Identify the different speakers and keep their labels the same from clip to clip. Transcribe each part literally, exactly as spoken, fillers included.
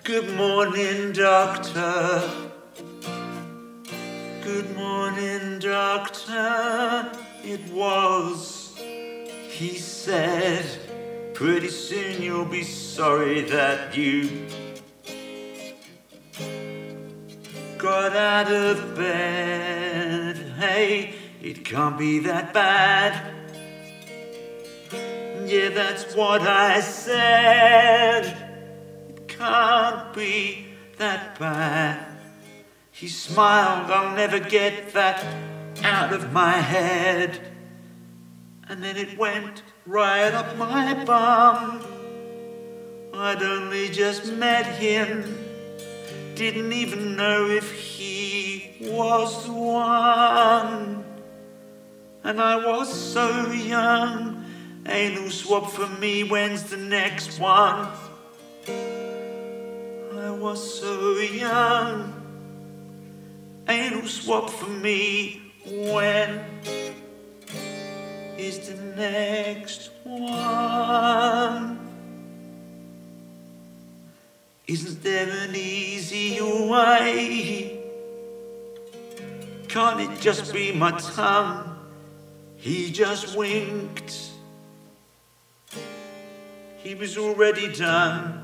Speaker 1: Good morning, doctor. Good morning, doctor. It was, he said, pretty soon you'll be sorry that you got out of bed. Hey, it can't be that bad. Yeah, that's what I said. It can't be that bad. He smiled, I'll never get that out of my head. And then it went right up my bum. I'd only just met him, didn't even know if he was the one. And I was so young. Anal swab for me, when's the next one? I was so young. Anal swab for me, when is the next one? Isn't there an easier way? Can't it just be my tongue? He just winked. He was already done.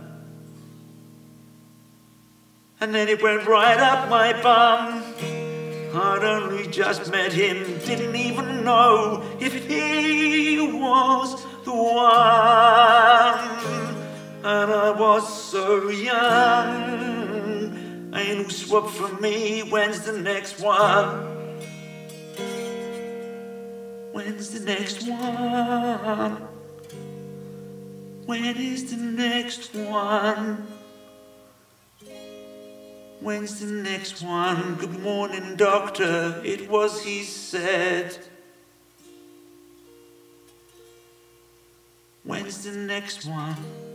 Speaker 1: And then it went right up my bum. I'd only just met him, didn't even know if he was the one. And I was so young. Anal swab for me, when's the next one? When's the next one? When is the next one? When's the next one? Good morning, doctor, it was, he said. When's the next one?